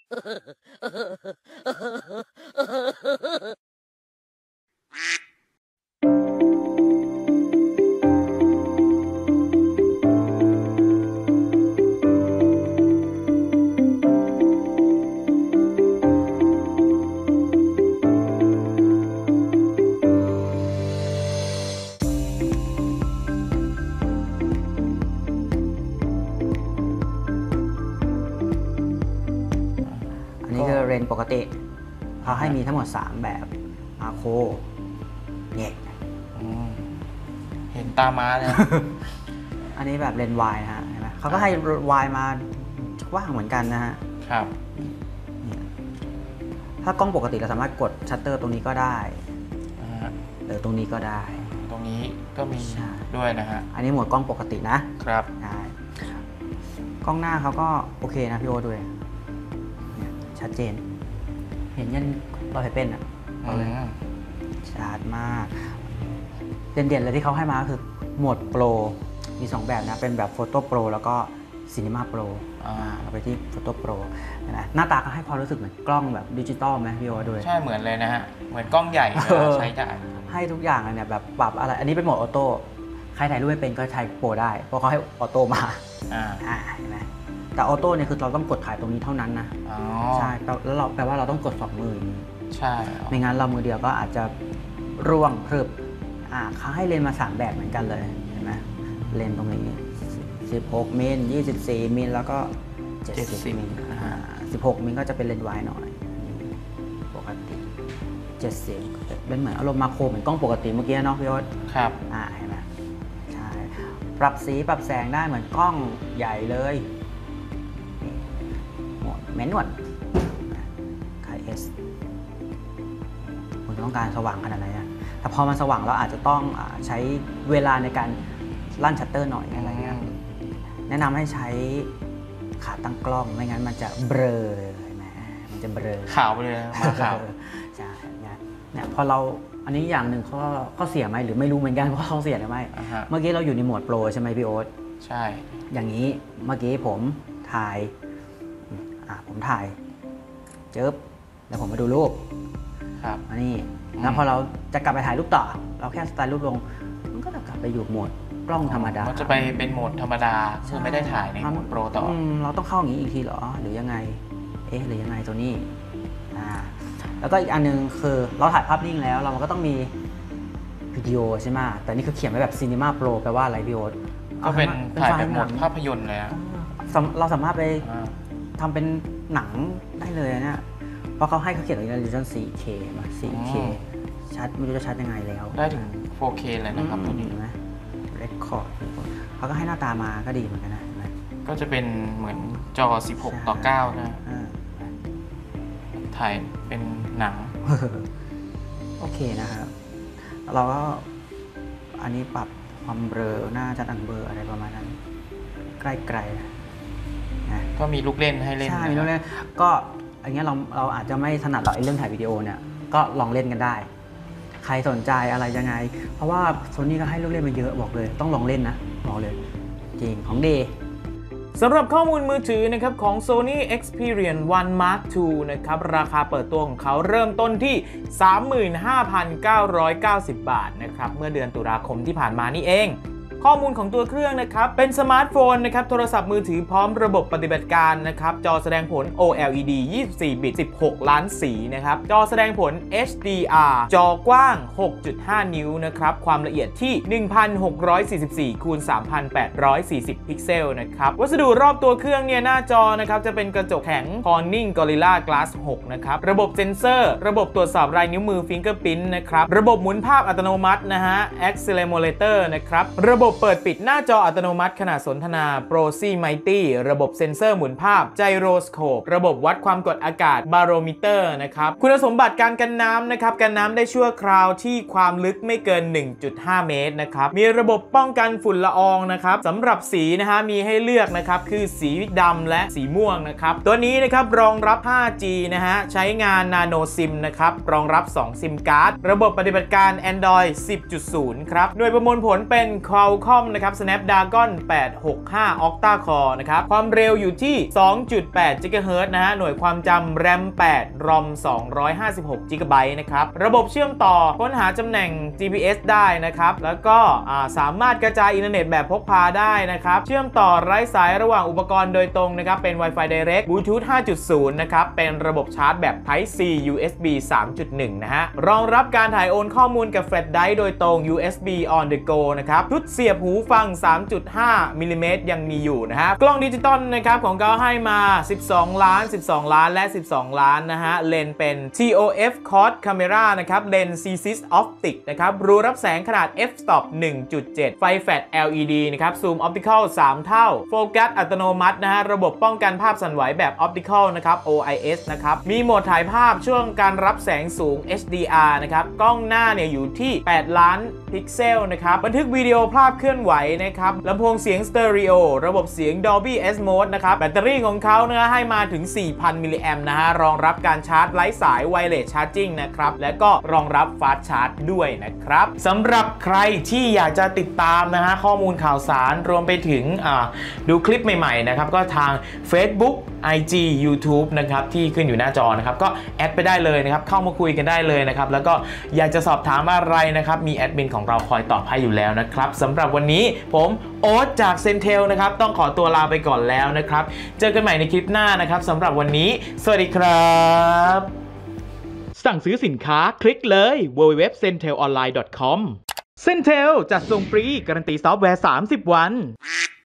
อันนี้คือเรนปกติเขาให้มีทั้งหมด3แบบมาโครเนี่ยเห็นตาม้าเลยอันนี้แบบเลนส์วายนะฮะเห็นไหมเขาก็ให้วายมาว่างเหมือนกันนะฮะครับถ้ากล้องปกติเราสามารถกดชัตเตอร์ตรงนี้ก็ได้หรือตรงนี้ก็ได้ตรงนี้ก็มีด้วยนะฮะอันนี้โหมดกล้องปกตินะครับได้กล้องหน้าเขาก็โอเคนะพี่โอด้วยชัดเจนเห็นยันเราเห็นเป็นอ่ะชัดมากเด่นๆเลยที่เขาให้มาคือโหมดโปรมี2แบบนะเป็นแบบโฟโต้โปรแล้วก็ซีนีมาโปรเราไปที่โฟโต้โปรนะหน้าตาก็ให้ความรู้สึกเหมือนกล้องแบบดิจิตอลไหมพี่โอด้วยใช่เหมือนเลยนะฮะเหมือนกล้องใหญ่ใช้ได้ให้ทุกอย่างเนี่ยแบบปรับอะไรอันนี้เป็นโหมดออโต้ใครถ่ายรูปไม่เป็นก็ใช้โปรได้เพราะเขาให้ออโต้มาเห็นไหมแต่ออโต้เนี่ยคือเราต้องกดถ่ายตรงนี้เท่านั้นนะใช่แล้วเราแปลว่าเราต้องกด2 มือใช่ไม่งั้นเรามือเดียวก็อาจจะร่วงพรึบเขาให้เลนส์มา3แบบเหมือนกันเลยเห็นไหมเลนส์ตรงนี้16 มิล 24 มิลแล้วก็70 มิล16 มิลก็จะเป็นเลนส์วายหน่อยปกติ70เป็นเหมือนอารมณ์มาโครเหมือนกล้องปกติเมื่อกี้เนาะพี่โอ๊ตครับเห็นไหมใช่ปรับสีปรับแสงได้เหมือนกล้องใหญ่เลยแมนนวลไคเอสคุณต้องการสว่างขนาดไหนแต่พอมันสว่างเราอาจจะต้องใช้เวลาในการลั่นชัตเตอร์หน่อยอะไรเงี้ยแนะนำให้ใช้ขาตั้งกล้องไม่งั้นมันจะเบลอไหมมันจะเบลอขาวไปเลยมาขาวใช่เนี่ยพอเราอันนี้อย่างหนึ่งข้อเสียไหมหรือไม่รู้เหมือนกันว่าข้อเสียหรือไม่เมื่อกี้เราอยู่ในโหมดโปรใช่ไหมพี่โอ๊ตใช่อย่างนี้เมื่อกี้ผมถ่ายเจิบแล้วผมมาดูรูปครับอันนี้แล้วพอเราจะกลับไปถ่ายรูปต่อเราแค่สไตล์รูปลงมันก็จะกลับไปอยู่โหมดกล้องธรรมดามันจะไปเป็นโหมดธรรมดาคือไม่ได้ถ่ายในโหมดโปรต่อเราต้องเข้าอย่างนี้อีกทีเหรอหรือยังไงหรือยังไงตัวนี้แล้วก็อีกอันนึงคือเราถ่ายภาพนิ่งแล้วเราก็ต้องมีวิดีโอใช่ไหมแต่นี่คือเขียนไว้แบบซีนีมาโปรแปลว่าอะไรพี่โอ๊ตก็เป็นถ่ายแบบโหมดภาพยนตร์เลยเราสามารถไปทำเป็นหนังได้เลยเนี่ยเพราะเขาให้เขาเขียนไว้ใน Resolution 4K มา 4K ชัดไม่รู้จะชัดยังไงแล้วได้ถึง 4K เลยนะครับตัวนี้ไหม Record เขาก็ให้หน้าตามาก็ดีเหมือนกันนะก็จะเป็นเหมือนจอ 16:9 นะถ่ายเป็นหนังโอเคนะครับเราก็อันนี้ปรับความเบลอหน้าจัดอันเบลออะไรประมาณนั้นใกล้ๆก็มีลูกเล่นให้เล่นใช่มีลูกเล่นก็อย่างเงี้ยเราอาจจะไม่ถนัดหรอกไอ้เรื่องถ่ายวิดีโอเนี่ยก็ลองเล่นกันได้ใครสนใจอะไรยังไงเพราะว่า Sony ก็ให้ลูกเล่นมาเยอะบอกเลยต้องลองเล่นนะบอกเลยจริงของดีสำหรับข้อมูลมือถือนะครับของ Sony Xperia One Mark II นะครับราคาเปิดตัวของเขาเริ่มต้นที่ 35,990 บาทนะครับเมื่อเดือนตุลาคมที่ผ่านมานี่เองข้อมูลของตัวเครื่องนะครับเป็นสมาร์ทโฟนนะครับโทรศัพท์มือถือพร้อมระบบปฏิบัติการนะครับจอแสดงผล OLED 24 บิต 16 ล้านสีนะครับจอแสดงผล HDR จอกว้าง 6.5 นิ้วนะครับความละเอียดที่ 1644 คูณ 3840 พิกเซลนะครับวัสดุรอบตัวเครื่องเนี่ยหน้าจอนะครับจะเป็นกระจกแข็ง Corning Gorilla Glass 6 นะครับระบบเซ็นเซอร์ระบบตรวจสอบลายนิ้วมือ Fingerprint นะครับระบบหมุนภาพอัตโนมัตินะฮะ Accelerometer นะครับระบบเปิดปิดหน้าจออัตโนมัติขณะสนทนา Proximity ระบบเซ็นเซอร์หมุนภาพ Gyroscope ระบบวัดความกดอากาศ Barometer นะครับคุณสมบัติการกันน้ำนะครับกันน้ำได้ชั่วคราวที่ความลึกไม่เกิน 1.5 เมตรนะครับมีระบบป้องกันฝุ่นละอองนะครับสำหรับสีนะฮะมีให้เลือกนะครับคือสีดำและสีม่วงนะครับตัวนี้นะครับรองรับ 5G นะฮะใช้งาน Nano SIM นะครับรองรับ2 SIM การ์ดระบบปฏิบัติการ Android 10.0 ครับหน่วยประมวลผลเป็น Qualcomm Qualcomm นะครับ Snapdragon 865 Octa Core นะครับความเร็วอยู่ที่ 2.8 GHz นะฮะหน่วยความจำ RAM 8 ROM 256 GB นะครับระบบเชื่อมต่อค้นหาตำแหน่ง GPS ได้นะครับแล้วก็สามารถกระจายอินเทอร์เน็ตแบบพกพาได้นะครับเชื่อมต่อไร้สายระหว่างอุปกรณ์โดยตรงนะครับเป็น Wi-Fi Direct Bluetooth 5.0 นะครับเป็นระบบชาร์จแบบ Type C USB 3.1 นะฮะรองรับการถ่ายโอนข้อมูลกับแฟลชไดรฟ์โดยตรง USB on the go นะครับชุดเสียบหูฟัง 3.5 มิลลิเมตรยังมีอยู่นะฮะกล้องดิจิตอลนะครับของเขาให้มา 12 ล้าน 12 ล้านและ 12 ล้านนะฮะเลนส์เป็น TOF Quad Camera นะครับเลนส์ CSIS Optic นะครับรูรับแสงขนาด f-stop 1.7 ไฟแฟลช LED นะครับซูมออปติคอล 3 เท่าโฟกัสอัตโนมัตินะฮะระบบป้องกันภาพสั่นไหวแบบออปติคอลนะครับ OIS นะครับมีโหมดถ่ายภาพช่วงการรับแสงสูง HDR นะครับกล้องหน้าเนี่ยอยู่ที่ 8 ล้านพิกเซลนะครับบันทึกวิดีโอภาพเคลื่อนไหวนะครับลำโพงเสียงสเตอริโอระบบเสียง Dolby S Mode นะครับแบตเตอรี่ของเขานะให้มาถึง 4,000 มิลลิแอมป์นะฮะรองรับการชาร์จไร้สายไวเลสชาร์จิ่งนะครับและก็รองรับฟาสต์ชาร์จด้วยนะครับสำหรับใครที่อยากจะติดตามนะฮะข้อมูลข่าวสารรวมไปถึงดูคลิปใหม่ๆนะครับก็ทาง Facebook IG YouTube นะครับที่ขึ้นอยู่หน้าจอนะครับก็แอดไปได้เลยนะครับเข้ามาคุยกันได้เลยนะครับแล้วก็อยากจะสอบถามอะไรนะครับมีแอดมินของเราคอยตอบให้อยู่แล้วนะครับสำหรับวันนี้ผมโอ๊ตจาก Zentel นะครับต้องขอตัวลาไปก่อนแล้วนะครับเจอกันใหม่ในคลิปหน้านะครับสำหรับวันนี้สวัสดีครับสั่งซื้อสินค้าคลิกเลย www.zentelonline.com Zentel จัดส่งฟรีการันตีซอฟต์แวร์30 วัน